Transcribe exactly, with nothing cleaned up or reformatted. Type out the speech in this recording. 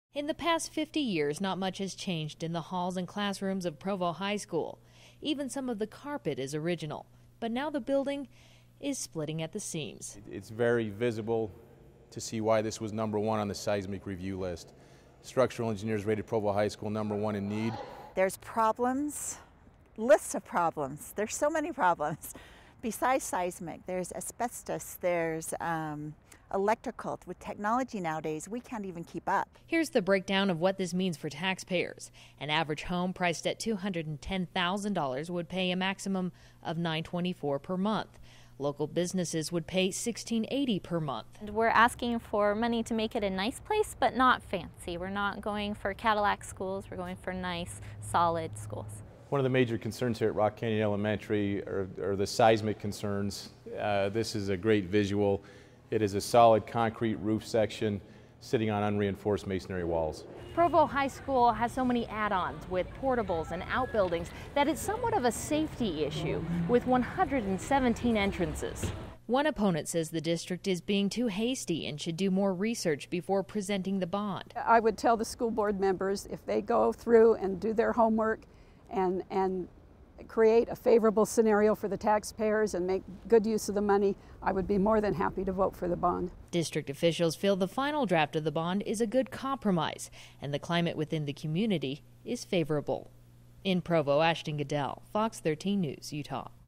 In the past fifty years, not much has changed in the halls and classrooms of Provo High School. Even some of the carpet is original. But now the building is splitting at the seams. It's very visible to see why this was number one on the seismic review list. Structural engineers rated Provo High School number one in need. There's problems, lists of problems. There's so many problems. Besides seismic, there's asbestos, there's um, electrical. With technology nowadays, we can't even keep up. Here's the breakdown of what this means for taxpayers. An average home priced at two hundred ten thousand dollars would pay a maximum of nine hundred twenty-four dollars per month. Local businesses would pay sixteen eighty per month. We're asking for money to make it a nice place, but not fancy. We're not going for Cadillac schools. We're going for nice, solid schools. One of the major concerns here at Rock Canyon Elementary are, are the seismic concerns. Uh, this is a great visual. It is a solid concrete roof section sitting on unreinforced masonry walls. Provo High School has so many add-ons with portables and outbuildings that it's somewhat of a safety issue with one hundred seventeen entrances. One opponent says the district is being too hasty and should do more research before presenting the bond. I would tell the school board members if they go through and do their homework and, and create a favorable scenario for the taxpayers and make good use of the money, I would be more than happy to vote for the bond. District officials feel the final draft of the bond is a good compromise and the climate within the community is favorable. In Provo, Ashton Goodell, Fox thirteen News, Utah.